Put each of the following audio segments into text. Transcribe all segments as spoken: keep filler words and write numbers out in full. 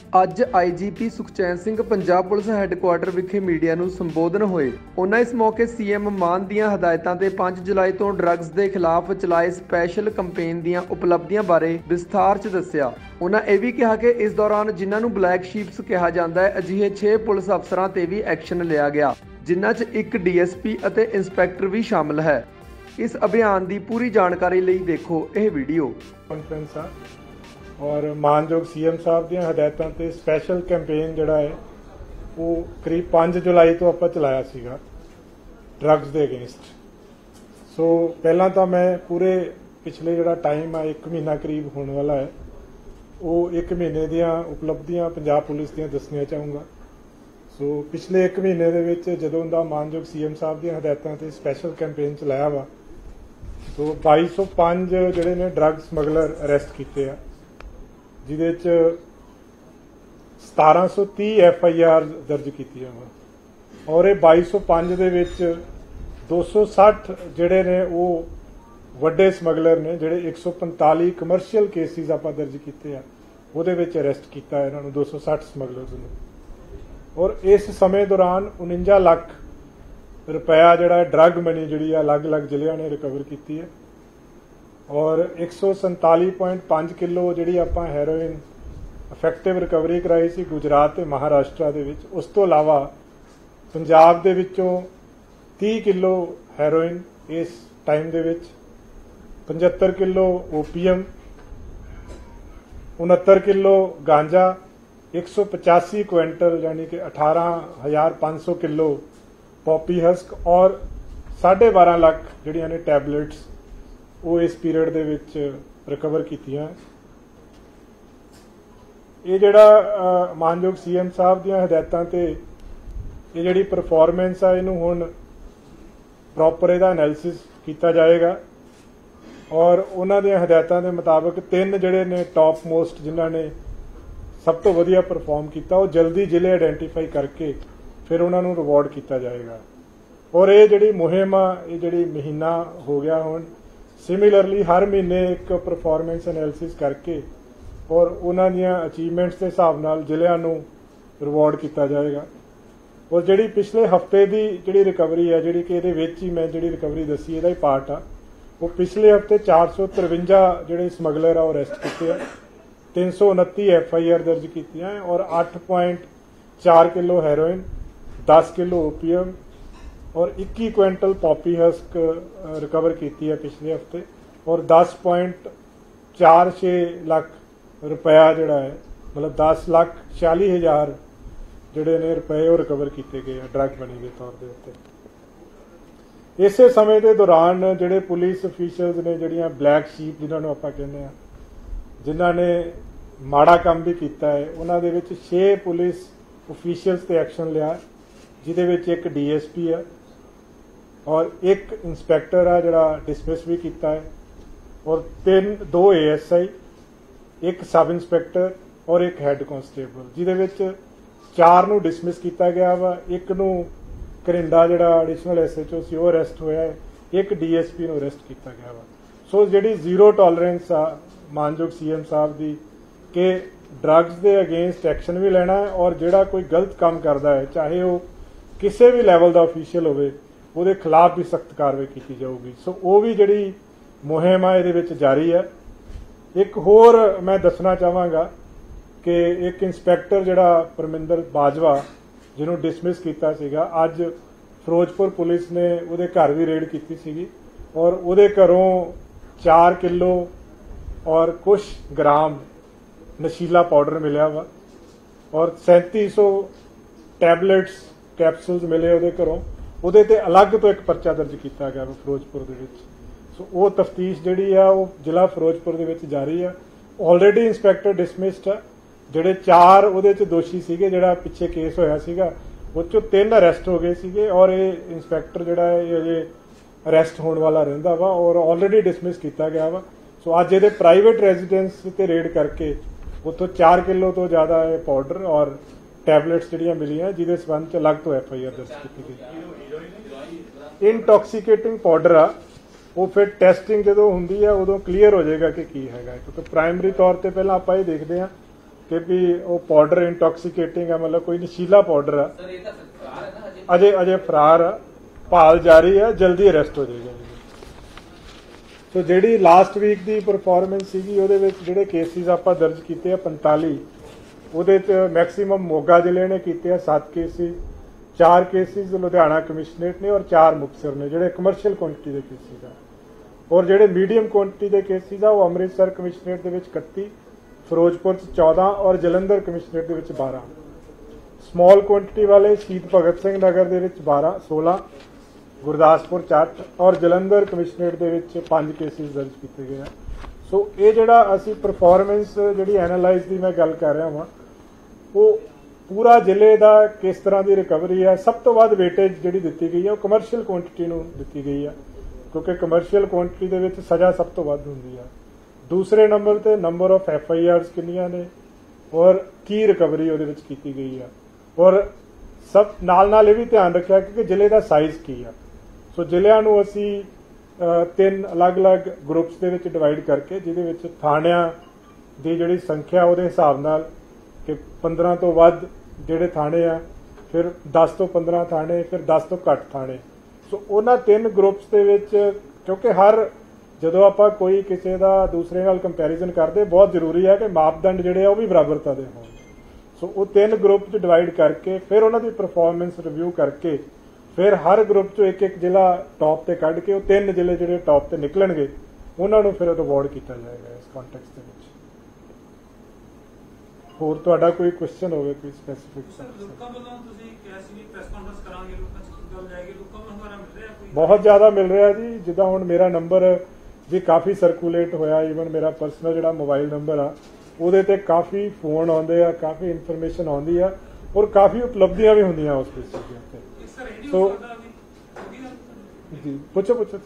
ਅੱਜ I G P Sukhchain Singh Punjab police headquarter ਵਿਖੇ media ਨੂੰ ਸੰਬੋਧਨ ਹੋਏ। ਉਹਨਾਂ ਇਸ ਮੌਕੇ ਸੀਐਮ ਮਾਨ ਦੀਆਂ ਹਦਾਇਤਾਂ ਤੇ ਪੰਜ ਜੁਲਾਈ ਤੋਂ ਡਰੱਗਸ ਦੇ ਖਿਲਾਫ ਚਲਾਏ ਸਪੈਸ਼ਲ ਕੰਪੇਨ ਦੀਆਂ ਉਪਲਬਧੀਆਂ ਬਾਰੇ ਵਿਸਥਾਰ 'ਚ ਦੱਸਿਆ। ਉਹਨਾਂ ਇਹ ਵੀ ਕਿਹਾ ਕਿ ਇਸ ਦੌਰਾਨ ਜਿਨ੍ਹਾਂ ਨੂੰ ਬਲੈਕ ਸ਼ੀਪਸ ਕਿਹਾ ਜਾਂਦਾ ਹੈ, ਅਜਿਹੇ ਛੇ ਪੁਲਿਸ ਅਫਸਰਾਂ ਤੇ ਵੀ ਐਕਸ਼ਨ ਲਿਆ ਗਿਆ, ਜਿਨ੍ਹਾਂ 'ਚ ਇੱਕ ਡੀ ਐਸ ਪੀ ਅਤੇ ਇੰਸਪੈਕਟਰ ਵੀ ਸ਼ਾਮਲ ਹੈ। इस अभियान की पूरी जानकारी लिए देखो यह वीडियो। कॉन्फ्रेंस और मानयोग सी एम साहब दी हदायतों ते स्पैशल कैंपेन जिहड़ा है वो करीब पाँच जुलाई तो आपां चलाया सीगा ड्रग्स के अगेंस्ट। सो पहला तो मैं पूरे पिछले जिहड़ा टाइम आ एक महीना करीब होने वाला है वो एक महीने दियां उपलब्धियां पंजाब पुलिस दियां दसनियां चाहूँगा। सो पिछले एक महीने दे विच जदों दा मानयोग सी एम साहब दी हदायतों ते स्पैशल कैंपेन चलाया वा तो बाई सौ पाँच जोड़े ने ड्रग समगलर अरेस्ट किए हैं, जिदे सतारा सौ तीह एफ आई आर दर्ज की और ये बाई सौ पाँच दे विच दो सौ सठ जोड़े ने वो वड्डे समगलर ने जोड़े एक सौ पंताली कमर्शियल केसिस आप दर्ज किए हैं वो अरेस्ट किया इन्होंने दो सौ सठ समगलर्स ने। और इस समय दौरान उनंजा लख रुपया जोड़ा ड्रग मनी जी अलग अलग जिले ने रिकवर की है और एक सौ संताली पॉइंट पाँच किलो जी आप हैरोइन इफेक्टिव रिकवरी कराई सी गुजरात ते महाराष्ट्र दे विच। उस तो इलावा पंजाब दे विचों तीस किलो हैरोइन इस टाइम दे विच, पचहत्तर किलो ओपीएम, उनहत्तर किलो गांजा, एक सौ पचासी क्विंटल यानी कि अठारह हज़ार पाँच सौ किलो पॉपी हस्क और साढ़े बारह लाख जिहड़ियां ने टैबलेट्स वो इस पीरियड दे विच रिकवर कीतियां। ये जिहड़ा मानयोग सी एम साहब दी हदायतां ते ये जिहड़ी परफॉर्मेंस है इनू हुण प्रॉपर इहदा एनालिसिस किया जाएगा और उन्हां दी हदायतां दे मुताबिक तीन जिहड़े ने टॉप मोस्ट जिन्हां ने सब तो वधिया परफॉर्म किया वो जल्दी जिले आइडेंटिफाई करके फिर उन्होंने रिवॉर्ड किया जाएगा। और ये जी मुहिम आ ये जी महीना हो गया हुण सिमिलरली हर महीने एक परफॉर्मेंस एनालिसिस करके और उन्होंने अचीवमेंट्स के हिसाब नाल जिलियां नूं रिवॉर्ड किया जाएगा। और जी पिछले हफ्ते की जी रिकवरी है जी कि ये ही मैं जी रिकवरी दसी यदा ही पार्ट आ वो पिछले हफ्ते चार सौ तरवंजा जोड़े समगलर आ अरेस्ट किए, तीन सौ उनती एफ आई आर दर्ज की और अठ पॉइंट चार किलो हैरोइन, दस किलो ओपीएम और इक्की क्विंटल पॉपी हस्क रिकवर की है पिछले हफ्ते और दस पॉइंट चार छे लाख रुपया जोड़ा है मतलब दस लाख छियाली हज़ार जोड़े ने रुपए वो रिकवर किए गए ड्रग मनी के तौर के उत्ते। इस समय के दौरान जोड़े पुलिस ऑफिशियल्स ने जोड़ियां ब्लैक शीप जिन्होंने आप कहने जिन्हों ने माड़ा काम भी किया है उन्होंने विच छे पुलिस ऑफिशियल्स ते एक्शन लिया जिदे विच एक डी एस पी है और एक इंस्पैक्टर है जोड़ा डिसमिस भी किया है और तीन दो ए एस आई, एक सब इंस्पैक्टर और एक हैड कांस्टेबल जिदे विच चार नूं डिसमिस किया गया वा, एक नूं करिंदा जोड़ा एडिशनल एस एच ओ सी वो अरेस्ट होया है, एक डी एस पी नूं अरेस्ट किया गया वा। सो जिहड़ी जीरो टॉलरेंस आ मानयोग सी एम साहब दी कि ड्रग्स के अगेंस्ट एक्शन भी लेना है और जिहड़ा कोई गलत काम करता है चाहे वो किसी भी लैवल का ऑफिशियल होवे उहदे खिलाफ भी सख्त कार्रवाई की जाऊगी। सो वो भी जिहड़ी मुहिम आ इहदे विच जारी है। एक होर मैं दसना चाहांगा कि एक इंस्पैक्टर जिहड़ा परमिंदर बाजवा जिन्होंने डिसमिस किया सीगा अज फिरोजपुर पुलिस ने उहदे घर भी रेड की सीगी और उहदे घरों चार किलो और कुछ ग्राम नशीला पाउडर मिलिया वा और सैंती सौ टैबलेट्स कैप्सूल्स मिले उहदे घरों उहदे ते अलग तो एक परचा दर्ज किया गया फिरोजपुर दे विच। सो वो तफ्तीश जिहड़ी आ वो जिला फिरोजपुर दे विच जारी है। ऑलरेडी इंस्पैक्टर डिसमिस्ड आ जिहड़े चार उहदे च दोषी सीगे जिहड़ा पिछे केस होया सीगा उह चों तीन अरेस्ट हो गए सीगे और ये इंस्पैक्टर जिहड़ा है अजे अरेस्ट होने वाला रहिंदा वा और ऑलरेडी डिसमिस किया गया वा। सो अज इहदे प्राइवेट रेजिडेंस ते रेड करके उत्थों चार किलो तो ज़्यादा पाउडर और टैबलेट्स जिहड़ियां मिलियां जिहदे संबंध च अलग तो एफ आई आर दर्ज की गई। इनटॉक्सीकेटिंग पाउडर आ वो फिर टेस्टिंग जो होंगी है उदों क्लीयर हो जाएगा कि की है, क्योंकि प्राइमरी तौर पर पहला आप ये देखते हैं कि भी वो पाउडर इंटॉक्सीकेटिंग है, मतलब कोई नशीला पाउडर है, अजे अजे फरार है, भाल जारी है, जल्दी अरेस्ट हो जाएगा। तो जी लास्ट वीक की परफॉर्मेंस सी जो केसिस आप दर्ज किए पैंताली, वो मैक्सीमम मोगा जिले ने किए सत्त केसिस, चार केसिस लुधियाना कमिश्नरेट ने और चार मुक्तसर ने जोड़े कमर्शियल क्वांटिटी के केसिस है, और जोड़े मीडियम क्वांटिटी के केसिस आ वो अमृतसर कमिश्नरेट के इकत्ती, फिरोजपुर चौदह और जलंधर कमिश्नरेट के बारह, समॉल क्वांटिटी वाले शहीद भगत सिंह नगर के बारह सोलह, गुरदासपुर चार और जलंधर कमिश्नरेट के पांच केसिस दर्ज किए गए हैं। सो ये जोड़ा असी परफॉर्मेंस जी एनालाइज की मैं गल कर रहा वा, वो पूरा जिले का किस तरह की रिकवरी है, सब तो वध वेटेज जी दी गई है वो कमर्शियल क्वांटिटी दी गई है, क्योंकि कमर्शियल क्वांटिटी के सज़ा सब तो वध होंगी है। दूसरे नंबर पर number of F I Rs किनियां ने और की रिकवरी वो की गई है, और सब नाल नाल ये भी ध्यान रखा कि जिले का साइज की है। सो जिलियां नूं असी तीन अलग अलग ग्रुप्स के डिवाइड करके जिहदे थाणियां की जिहड़ी संख्या उहदे हिसाब नाल कि पंद्रह तो वध जिहड़े थाणे आ, फिर दस तो पंद्रह थाणे, फिर दस तो घट थाणे। सो उन्हां तीन ग्रुप्स दे विच क्योंकि हर जदों आपां कोई किसी का दूसरे नाल कंपैरिजन करते बहुत जरूरी है कि मापदंड जिहड़े आ वो भी बराबरता दे होण। सो वो तीन ग्रुप च डिवाइड करके फिर उन्हां दी परफॉर्मेंस रिव्यू करके फिर हर ग्रुप चो एक एक जिला टॉप ते कढ के वो तीन जिले जिहड़े टॉप ते निकलणगे उन्हां नूं फिर रिवॉर्ड किया जाएगा इस कॉन्टेक्स्ट दे विच। होर तुहाडा कोई क्वेश्चन होवे कोई स्पैसिफिक? बहुत ज़्यादा मिल रहा जी, जिदा हुण मेरा नंबर भी काफ़ी सर्कुलेट होया, ईवन मेरा परसनल जिहड़ा मोबाइल नंबर आ ਉਹਦੇ ਤੇ काफ़ी फोन आते हैं, काफ़ी इन्फॉर्मेशन आती है और काफ़ी उपलब्धियां भी होंदियां उस चीज़ ते। सो जी पुछो पुछो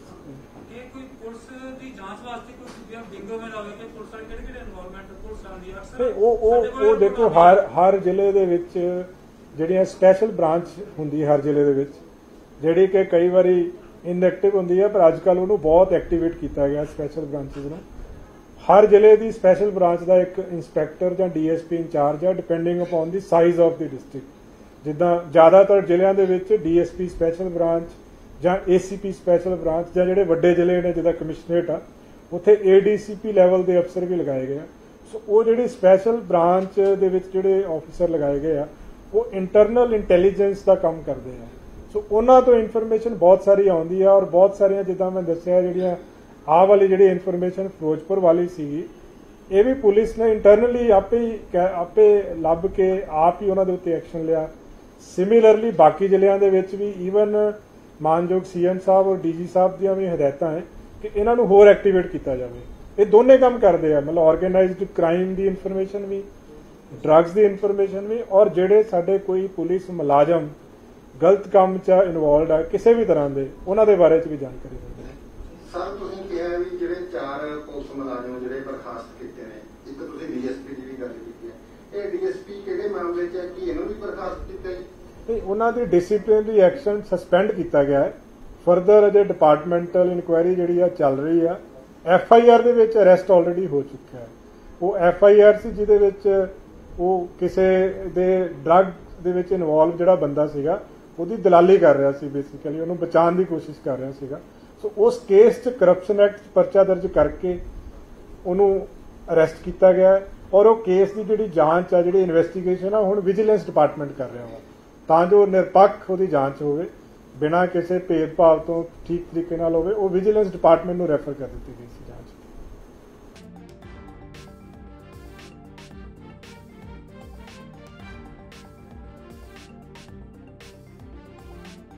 वो देखो हर हर जिले दे विच जिहड़ियां स्पैशल ब्रांच हुंदी हर जिले दे विच जिहड़ी कि कई बारी इनएक्टिव हुंदी है, पर अजकल उहनूं बहुत एक्टिवेट किया गया स्पैशल ब्रांचेस नूं। हर जिले की स्पैशल ब्रांच का एक इंस्पैक्टर या डी एस पी इंचार्ज है depending upon the size of the district. जिदा ज़्यादातर जिलों के D S P special branch या A C P special branch या जोड़े वड्डे जिले ने जिदा कमिश्नरेट आ उत्थे A D C P level के अफसर भी लगाए गए। सो वो जी स्पैशल ब्रांच दे विच जिहड़े ऑफिसर लगाए गए आ वो इंटरनल इंटैलीजेंस का काम करते हैं। सो उन्हां तो इन्फॉर्मेशन बहुत सारी आउंदी है और बहुत सारिया जिदा मैं दस्सिया जिहड़ियां आ वाली जी इन्फॉर्मेशन फिरोजपुर वाली सी ये भी पुलिस ने इंटरनली आपे ही आपे लभ के आप ही उन्होंने उत्ते एक्शन लिया। सिमिलरली बाकी जिलों के भी ईवन मानयोग सी एम साहब और डी जी साहब दी भी हदायत है कि इन्हों होर एक्टिवेट किया जाए। ये दोनों काम करते हैं, मतलब ऑर्गेनाइज्ड क्राइम की इन्फॉर्मेशन भी, ड्रग्स की इन्फॉर्मेशन भी, और जेडे साडे कोई पुलिस मुलाजम गलत काम च इनवॉल्व है किसी भी तरह के उन्होंने बारे भी जानकारी देंगे। सर तुसीं कहा भी जिहड़े चार पुलिस मुलाजम जिहड़े बर्खास्त कीते ने, एक तुसीं डी एस पी की गल कीती है, ये डी एस पी किहड़े मामले च है कि इन्हूं भी बर्खास्त कीता जी? नहीं, उन्हां दी डिसिप्लिनरी एक्शन सस्पेंड किया गया है। फरदर अजे डिपार्टमेंटल इनकुआयरी जिहड़ी आ चल रही है। एफ आई आर दे विच अरेस्ट ऑलरेडी हो चुका है। वो एफ आई आर सी जिहदे विच वो किसी दे ड्रग दे विच इनवॉल्व जिहड़ा बंदा सीगा ਉਹਦੀ दलाली कर रहा सी, बेसिकली ਉਹਨੂੰ बचाने की कोशिश कर रहा ਸੀਗਾ। सो उस केस च करप्शन एक्ट परचा दर्ज करके उन्होंने अरेस्ट किया गया है और वो केस की जी जांच आ जी इन्वेस्टिगेशन आ हुण विजिलेंस डिपार्टमेंट कर रहा वा तां जो निरपक्ष वो जांच होवे बिना किसी भेदभाव तो ठीक तरीके नाल होवे। वो विजिलेंस डिपार्टमेंट नूं रैफर कर दी गई सी जांच।